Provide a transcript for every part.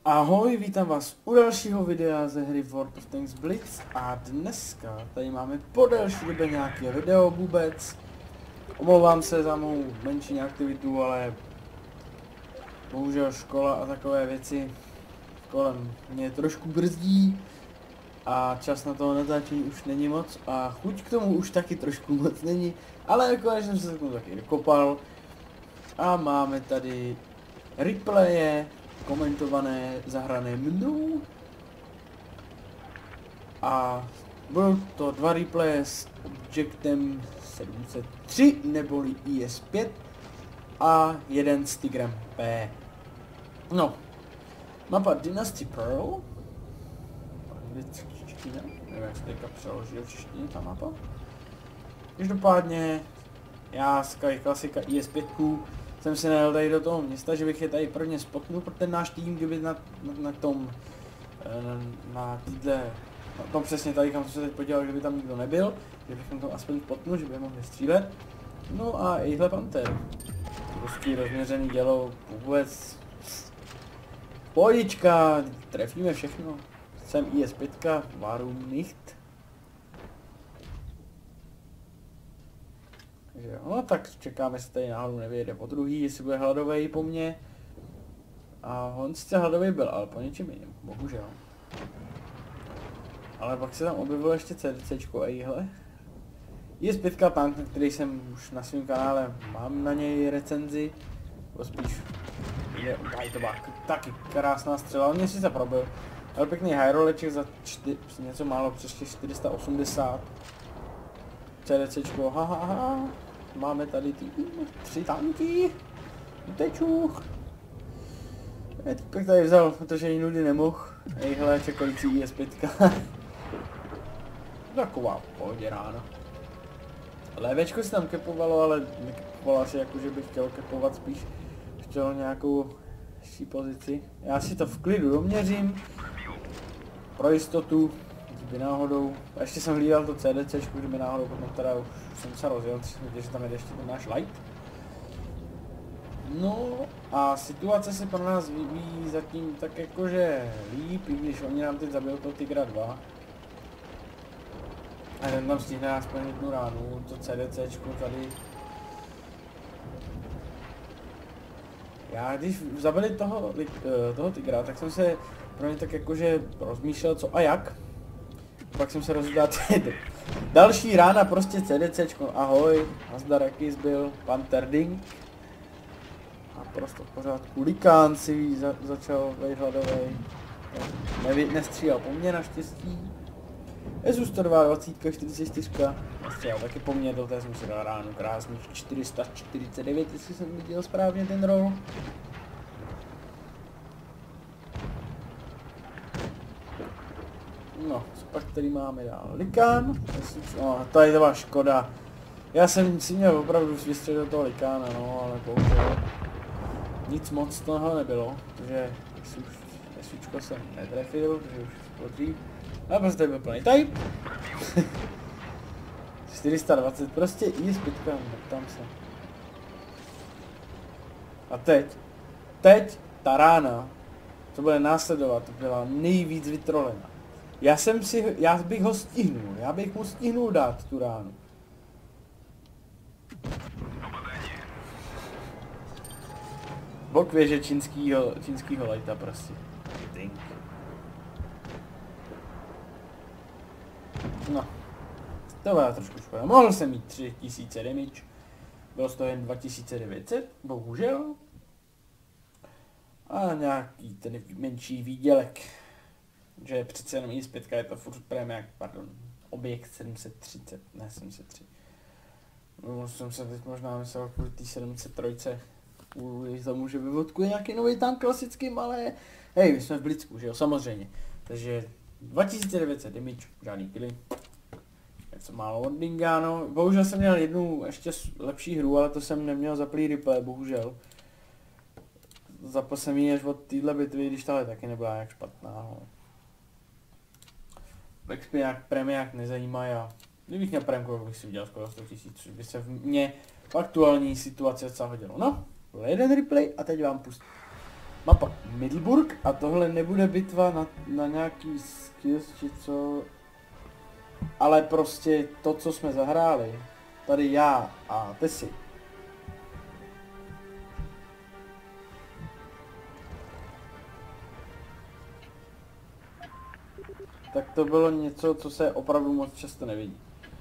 Ahoj, vítám vás u dalšího videa ze hry World of Tanks Blitz a dneska tady máme po delší době nějaké video vůbec. Omlouvám se za mou menší neaktivitu, ale bohužel škola a takové věci kolem mě trošku brzdí a čas na toho natáčení už není moc a chuť k tomu už taky trošku moc není, ale nakonec jsem se k tomu taky dokopal a máme tady replaye komentované, zahrané mnou. A budou to dva replaye s Objectem 703 neboli IS-5 a jeden s Tigrem P. No, mapa Dynasty Pearl. Angličtina, nevím, jak se teďka přeloží do češtiny ta mapa. Každopádně, já z klasika IS-5 jsem si najel tady do toho města, že bych je tady prvně spotnul pro ten náš tým, kdyby na tom přesně tady, kam jsem se teď podíval, kdyby tam nikdo nebyl, že bych tam aspoň spotnul, že by mohli střílet. No a ejhle Panther. Ruský rozměřený dělo vůbec. Pohodička, trefíme všechno. Jsem IS-5, warum nicht? Takže jo, no tak čekáme, jestli tady náhodou nevyjede po druhý, jestli bude hladovej po mně. A on sice hladovej byl, ale po něčem jiném, bohužel. Ale pak se tam objevilo ještě CDCčko a jíhle. IS-5 tank, na který jsem už na svém kanále, mám na něj recenzi. Nebo spíš je, to byla taky krásná střela, on mě sice probil. Ale pěkný high rolleček za něco málo přes 480. CDCčko, hahaha. Máme tady ty 3 tanky. Utečuch. Týpek tady vzal, protože jinudy nemohl. Ejhle, čekající IS-5. Taková pohodě ráno. Lévečko se tam kepovalo, ale nekepovalo asi jako, že bych chtěl kepovat, spíš chtěl nějakou lepší pozici. Já si to v klidu doměřím. Pro jistotu, kdyby náhodou. A ještě jsem hlídal to CDCčku, kdyby náhodou potom teda už jsem se rozjel, že tam jde ještě ten náš light. No a situace se pro nás vyvíjí zatím tak jakože líp, i když oni nám teď zabil toho Tigra 2. A ten tam stihne aspoň jednu ránu, to CDCčko tady. Já když zabili toho Tigra, tak jsem se pro ně tak jakože rozmýšlel co a jak. Pak jsem se rozhodl další rána prostě CDCčko, ahoj, nazdar, jaký byl Panther Ding. A prostě v pořádku, Likán si začal vejít hladovej, nestřílel po mně naštěstí. Jezu 122, 44, nestřílel taky po mně, do té jsem si dal ránu krásných 449, jestli jsem viděl správně ten roll. No, co pak tady máme dál? Likán, no, tady to byla škoda. Já jsem si měl opravdu vystřelit do toho Likána, no, ale bohužel nic moc z toho nebylo, protože SUčko jsem netrefil, protože už bylo dřív. A prostě tady byl plný type. 420, prostě IS-5, tam se. A teď ta rána, co bude následovat, byla nejvíc vytrolena. Já bych ho stihnul, já bych mu stihnul dát tu ránu. Bok věže čínskýho lighta prostě. Ding. No. To byla trošku škoda. Mohl jsem mít 3000 damage. Bylo z toho jen 2900, bohužel. A nějaký ten menší výdělek. Že přece jenom IS-5 je to furt premiák, pardon, objekt 730, ne 703. No, jsem se teď možná myslel kvůli té 703, kvůli tomu, že vyvodkuje nějaký nový tank klasický, ale hej, my jsme v Blitzku, že jo, samozřejmě. Takže 2900 damage, žádný killy. Něco málo od Dingano. Bohužel jsem měl jednu ještě lepší hru, ale to jsem neměl zaplý replay, bohužel. Zapl jsem ji až od téhle bitvy, když tahle taky nebyla nějak špatná. No. Vex mě nějak premiák nezajímá a kdybych měl premku, bych si udělal skoro 100 000, což by se v mě v aktuální situaci docela hodilo. No, byl jeden replay a teď vám pustím. Mapa Middelburg a tohle nebude bitva na nějaký skills či co, ale prostě to, co jsme zahráli, tady já a Tesi. Tak to bylo něco, co se opravdu moc často nevidí.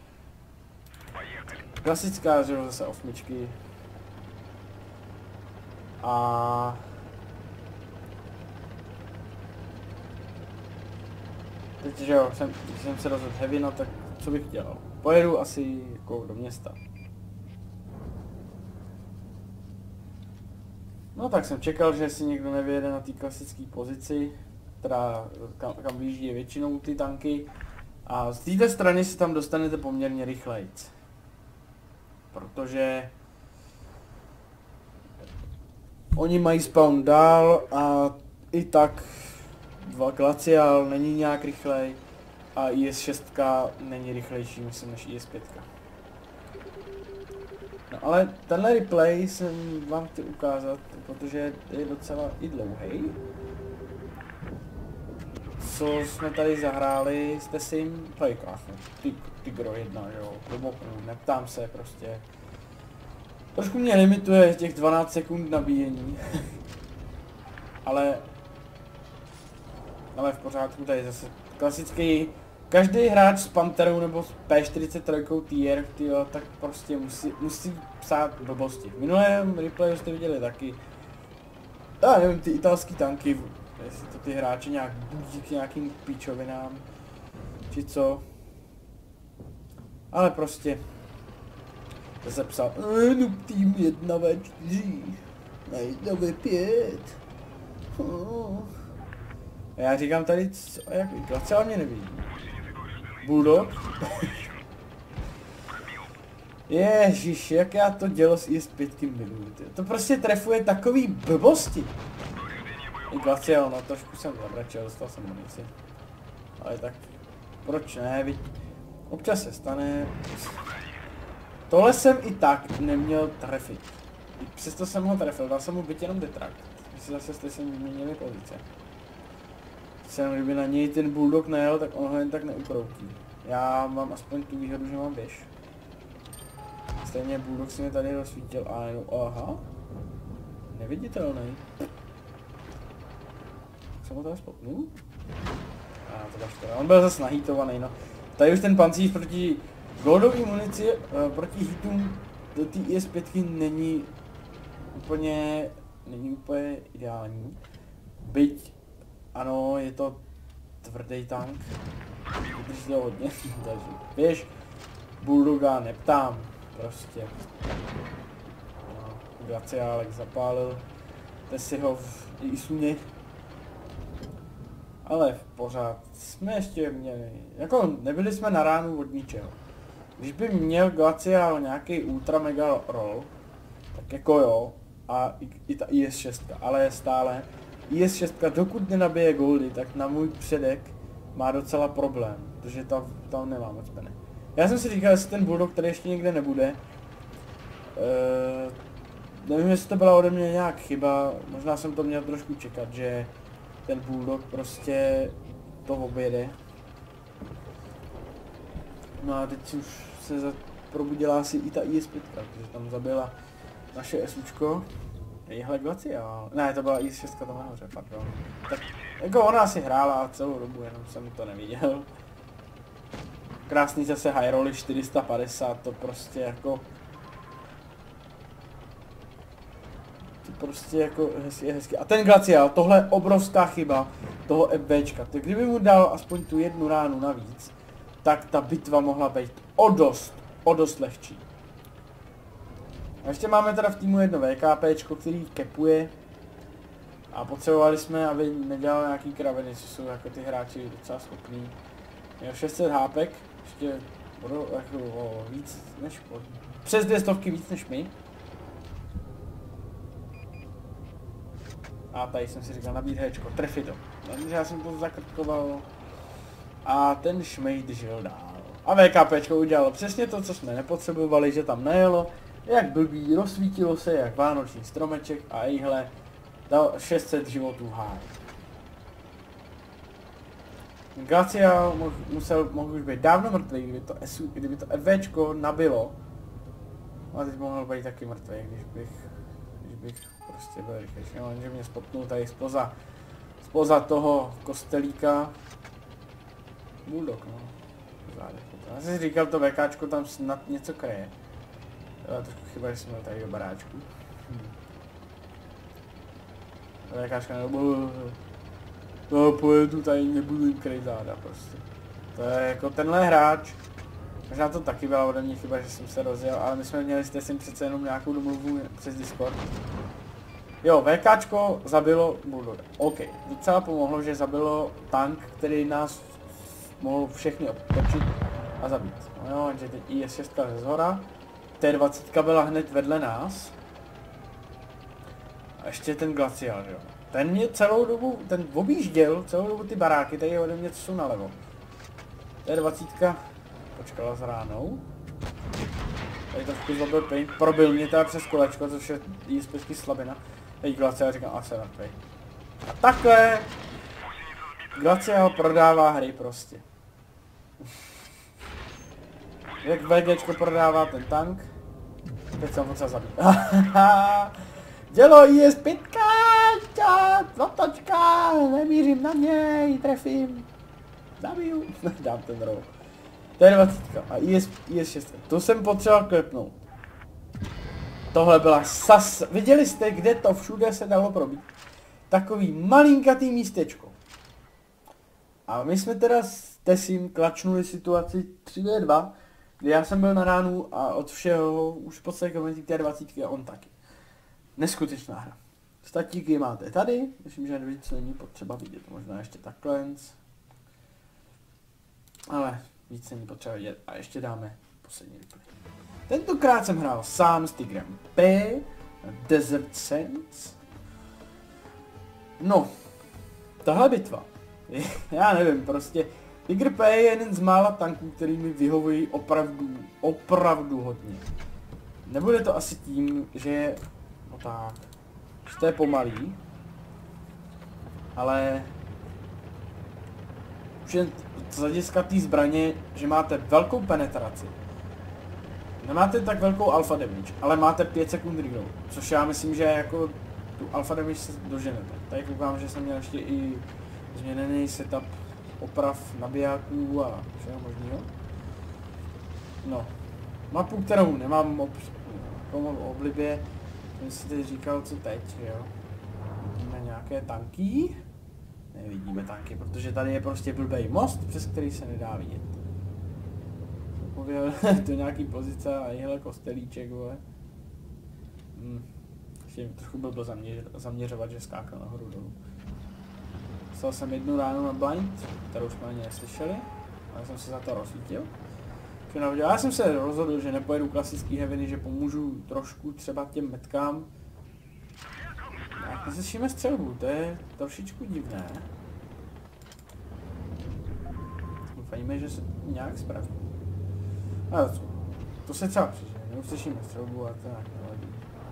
Klasická, že jo, zase osmičky. A teď, že jo, když jsem se rozhodl heavy, no tak co bych dělal? Pojedu asi jako do města. No tak jsem čekal, že si někdo nevyjede na té klasické pozici, která kam vyjíždí většinou ty tanky. A z této strany si tam dostanete poměrně rychlejc. Protože oni mají spawn dál a i tak 2 glaciál není nějak rychlej a IS-6 není rychlejší, myslím, než IS-5. No ale tenhle replay jsem vám chtěl ukázat, protože je docela i dlouhý. Co jsme tady zahráli s Tesim, to je krásné, Tigro 1, jo, neptám se prostě. Trošku mě limituje těch 12 sekund nabíjení. ale v pořádku, tady zase klasický, každý hráč s Panterou nebo s P43 tier, tyjo, tak prostě musí psát blbosti. V minulém replayu jste viděli taky, já nevím, ty italský tanky, jestli to ty hráči nějak budí k nějakým píčovinám, či co. Ale prostě zase psal, Noob Team 1v4, na 1v5. A já říkám tady, co, jak celá mě nevidí. Bulldog? Ježiš, jak já to dělo s IS-5 miluji. To prostě trefuje takový blbosti. I glaciál, no trošku jsem zabračil, dostal jsem munici. Ale tak, proč ne, občas se stane. Tohle jsem i tak neměl trefit. I přesto jsem ho trefil, dal jsem mu byt jenom detrakt. Zase jste se vyměnili pozice. Kdyby na něj ten Bulldog nejel, tak on ho jen tak neukroutí. Já mám aspoň tu výhodu, že mám běž. Stejně Bulldog si mě tady rozsvítil a jenom, aha. Neviditelný. Jsem ho tady spotnul? A to byla škoda, on byl zase nahýtovaný, no. Tady už ten pancíř proti goldový munici, proti hitům do té IS-5 není úplně ideální. Byť, ano, je to tvrdý tank, vydrží to hodně, takže běž, Bulldoga neptám, prostě. No, glaciálek zapálil, Tesi ho v Isuně. Ale v pořád jsme ještě měli, jako nebyli jsme na ránu od ničeho. Když by měl glaciál nějaký ultra mega roll, tak jako jo, a i ta IS-6, ale stále IS-6 dokud nenabije goldy, tak na můj předek má docela problém, protože tam nemá moc peny. Já jsem si říkal, jestli ten Bulldog tady ještě někde nebude. Nevím, jestli to byla ode mě nějak chyba, možná jsem to měl trošku čekat, že ten Bulldog prostě to objede. No a teď už se probudila asi i ta IS-5, protože tam zabila naše SUčko. Jehle glaciál. Ne, to byla IS-6 tam nahoře, pardon. Tak jako ona asi hrála celou dobu, jenom jsem to neviděl. Krásný zase high rolly 450, to prostě jako... To prostě jako hezky. A ten glaciál, tohle je obrovská chyba toho FBčka. Tak kdyby mu dal aspoň tu jednu ránu navíc, tak ta bitva mohla být o dost lehčí. A ještě máme teda v týmu jedno VKPčko, který kepuje. A potřebovali jsme, aby nedělal nějaký kraviny, co jsou jako ty hráči docela schopný. Měl 600 hápek, ještě jako víc než, přes 200 víc než my. A tady jsem si říkal nabít Hčko, trefy to. Takže já jsem to zakrtkoval. A ten šmejd žil dál. A VKPčko udělalo přesně to, co jsme nepotřebovali, že tam nejelo. Jak blbý, rozsvítilo se jak vánoční stromeček a ejhle, Dal 600 životů v háji. Glacial mohl už být dávno mrtvý, kdyby to EVčko nabilo. A teď mohl být taky mrtvý, když bych prostě byl rychlejší. No, že mě spotnul tady spoza toho kostelíka. Bulldog, no. Já jsem si říkal, to VKčko tam snad něco kryje. To trošku chyba, že jsem měl tady do baráčku. VKčka nebo... To pojedu tady, nebudu jim kryt záda prostě. To je jako tenhle hráč. Možná to taky byla ode mě chyba, že jsem se rozjel, ale my jsme měli s Tessim přece jenom nějakou domluvu přes Discord. Jo, VKčko zabilo Bulldoga. OK, docela pomohlo, že zabilo tank, který nás mohl všechny obtočit a zabít. No jo, že teď IS-6 ze zhora, T-20 byla hned vedle nás. A ještě ten Glacial, jo. Ten mě celou dobu, ten objížděl celou dobu ty baráky, tady ode mě, co jsou nalevo. T-20 počkala s ránou. Tady trošku zlobil pain, probil mě teda přes kolečko, což je IS-5 slabina. Tady Glacial říkám, a se mrtvej. A takhle Glacial prodává hry prostě. Jak VGčko prodává ten tank, teď jsem potřeba zabít. Dělo IS-5, otočka, nemířím na něj, trefím, zabiju, dám ten roh. T-20 a IS-6, to jsem potřeboval klepnout. Tohle byla viděli jste, kde to všude se dalo probít. Takový malinkatý místečko. A my jsme teda s Tessim klačnuli situaci 3v2, kdy já jsem byl na ránu a od všeho už v podstatě komentí T-20 a on taky. Neskutečná hra. Statíky máte tady, myslím, že víc není potřeba vidět, možná ještě takhle. Ale víc není potřeba vidět a ještě dáme poslední replay. Tentokrát jsem hrál sám s Tigrem P, Desert Sands. No, tahle bitva, já nevím, prostě Tiger P je jeden z mála tanků, který mi vyhovují opravdu hodně. Nebude to asi tím, že je, no tak, že to je pomalý, ale už jen z hlediska té zbraně, že máte velkou penetraci. Nemáte tak velkou alpha damage, ale máte 5 sekund reload, což já myslím, že jako tu alpha damage se doženete. Tady koukám, že jsem měl ještě i změněný setup oprav nabijáků a všeho možného. No, mapu, kterou nemám v oblibě, jsem si teď říkal, co teď, jo. Vidíme nějaké tanky. Nevidíme tanky, protože tady je prostě blbej most, přes který se nedá vidět. To je nějaký pozice a jihle kostelíček, vole. Ještě trochu byl zaměřovat, že skákal nahoru dolů. Dostal jsem jednu ránu na blind, kterou jsme ani neslyšeli, ale jsem se za to rozsvítil. Já jsem se rozhodl, že nepojedu klasický heavy, že pomůžu trošku třeba těm metkám. Jak neslyšíme střelbu, to je trošičku divné. Doufajme, že se nějak spraví. Ale to se třeba přežije, neuslyšíme střelbu a to nějak nevadí.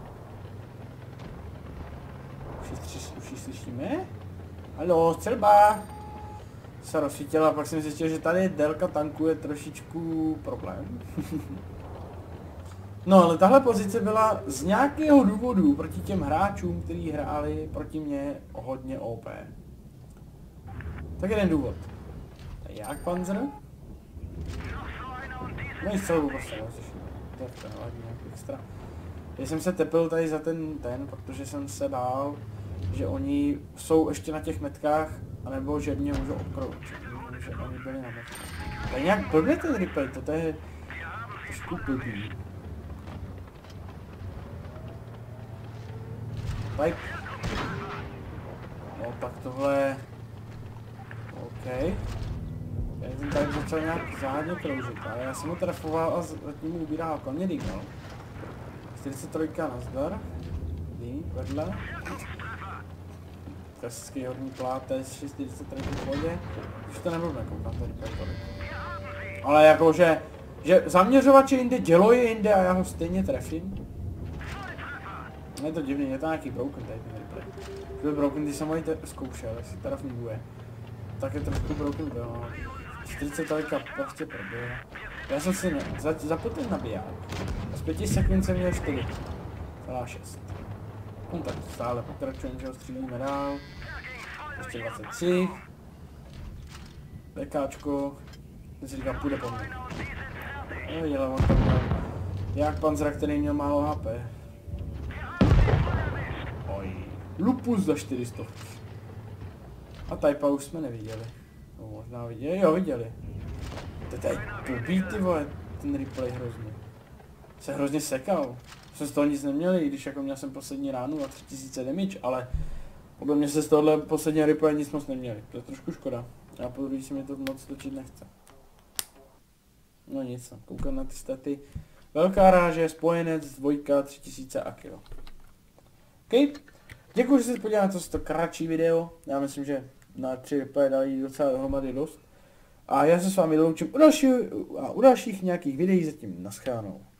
Už ji slyšíme? Haló, střelba! Se rozsvítila, pak jsem zjistil, že tady délka tanku je trošičku problém. No ale tahle pozice byla z nějakého důvodu proti těm hráčům, kteří hráli proti mě hodně OP. Tak jeden důvod. Jak Panzer? No i střelbu prostě neslyším. To je nějak extra. Já jsem se tepil tady za ten, protože jsem se bál, že oni jsou ještě na těch metkách, anebo že mě můžou obkroučit, že oni byli na metkách. To je nějak blbě ten replay, to je trošku blbý. Pipe. No tak tohle... OK. Tady ten tady začal nějak záhadně kroužit, ale já jsem ho trefoval a zatím mu ubíral kolmě dignal. 43 nazdar. Vedle. Klasický horní plátes, 43 v vodě. Už to nebudu nekoukat tady tolik. Ale jakože, že zaměřovač je jinde, dělo je jinde a já ho stejně trefím. Je to divný, je to nějaký broken tady ten dobré. Byl Broken, ty jsem ho zkoušel, jestli teda funguje. Tak je trošku Broken byl, no. 40 talika prostě proběhl. Já jsem si zapl ten nabiják. A z 5 sekund jsem měl 4,6. Tak stále pokračujeme, že ho střílíme dál. Ještě 23. BKčko. Ten si říká, půjde po mně. Neviděl, on tam měl jak panzera, který měl málo HP. Oj. Lupus za 400. A Typa už jsme neviděli. No, možná viděli, jo viděli. To je tady blbý, ty vole, ten replay hrozně. Se hrozně sekal. Jsem z toho nic neměl, i když jako měl jsem poslední ránu a 3000 damage, ale podle mě se z tohohle posledního replay nic moc neměli. To je trošku škoda. A po druhé se mi to moc točit nechce. No nic, koukám na ty staty. Velká ráže, spojenec, dvojka, 3000 a kilo. OK. Děkuji, že jste podívali na to kratší video. Já myslím, že na 3 replay dali docela dohromady dost. A já se s vámi loučím u dalších nějakých videí, zatím naschledanou.